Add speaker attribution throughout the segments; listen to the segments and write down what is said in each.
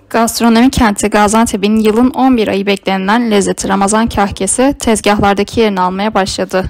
Speaker 1: Gastronomi kenti Gaziantep'in yılın 11 ayı beklenilen lezzeti Ramazan kahkesi tezgahlardaki yerini almaya başladı.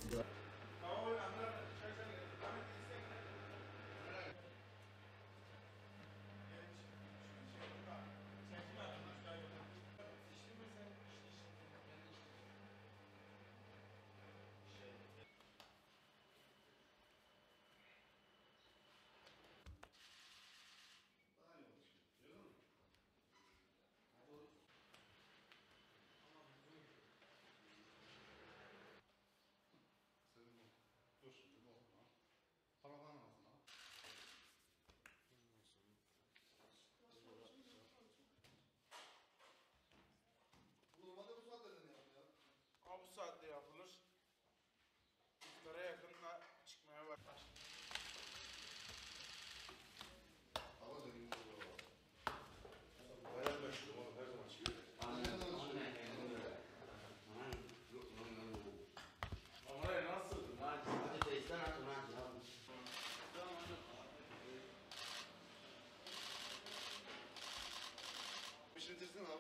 Speaker 2: Bu saatte yapılır. İftara yakın çıkmaya başlar.
Speaker 3: Pişirtirsin abi.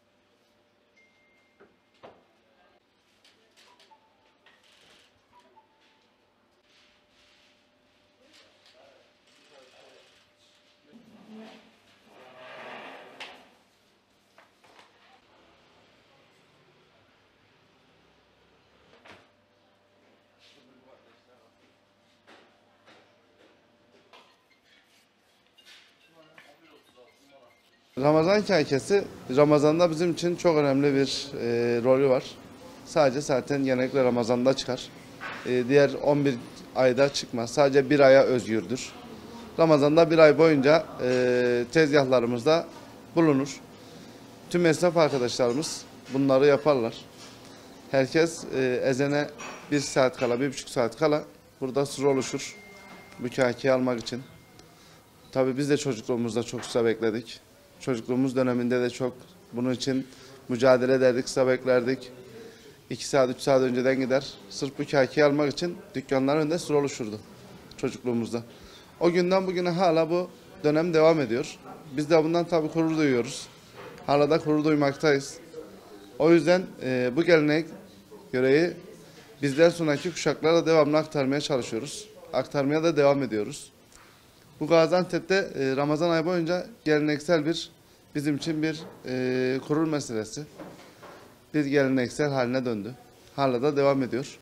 Speaker 3: Ramazan kahkesi, Ramazan'da bizim için çok önemli bir rolü var. Sadece zaten genellikle Ramazan'da çıkar. Diğer 11 ayda çıkmaz. Sadece bir aya özgürdür. Ramazan'da bir ay boyunca tezgahlarımızda bulunur. Tüm esnaf arkadaşlarımız bunları yaparlar. Herkes ezene 1 saat kala, 1,5 saat kala burada sıra oluşur. Bu kahkeyi almak için. Tabii biz de çocukluğumuzda çok sıra bekledik. Çocukluğumuz döneminde de çok bunun için mücadele ederdik, sıra beklerdik. 2 saat, 3 saat önceden gider. Sırf bu kahkeyi almak için dükkanların önünde sıra oluşurdu çocukluğumuzda. O günden bugüne hala bu dönem devam ediyor. Biz de bundan tabii gurur duyuyoruz. Hala da gurur duymaktayız. O yüzden bu gelenek göreyi bizden sonraki kuşaklara devamlı aktarmaya çalışıyoruz. Aktarmaya da devam ediyoruz. Bu Gaziantep'te Ramazan ayı boyunca geleneksel bizim için bir gurur meselesi. Bir geleneksel haline döndü. Hala da devam ediyor.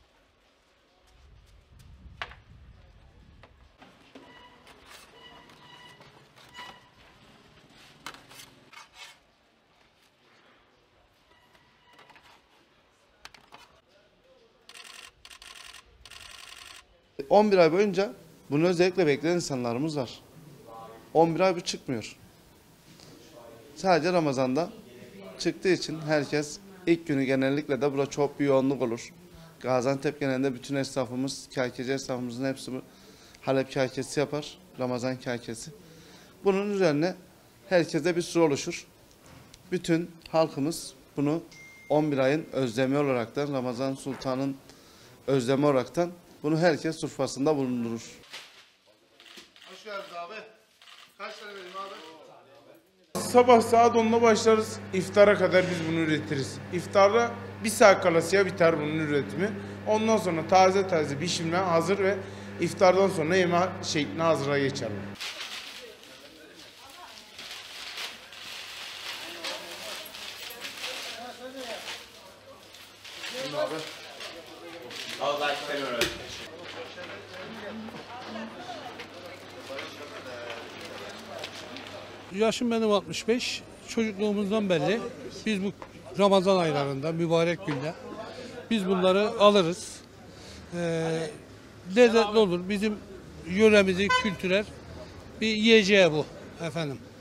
Speaker 3: ...11 ay boyunca bunu özellikle bekleyen insanlarımız var. 11 ay bu çıkmıyor. Sadece Ramazan'da çıktığı için herkes ilk günü genellikle de burada çok bir yoğunluk olur. Gaziantep genelinde bütün esnafımız, kahkeci esnafımızın hepsi bu Halep kahkesi yapar. Ramazan kahkesi. Bunun üzerine herkese bir sıra oluşur. Bütün halkımız bunu 11 ayın özlemi olaraktan, Ramazan Sultan'ın özlemi olaraktan bunu herkes sofrasında bulundurur. Hoş geldiniz abi. Kaç tane vereyim abi?
Speaker 2: Sabah saat 10'da başlarız. İftara kadar biz bunu üretiriz. İftarda 1 saat kalasıya biter bunun üretimi. Ondan sonra taze taze pişirme hazır ve iftardan sonra yeme şekline hazıra geçerler.
Speaker 3: Abi.
Speaker 4: Allah istemiyorum.
Speaker 5: Yaşım benim 65. Çocukluğumuzdan belli. Biz bu Ramazan aylarında, mübarek günde biz bunları alırız. Lezzetli olur. Bizim yöremizin kültürel bir yiyeceği bu efendim.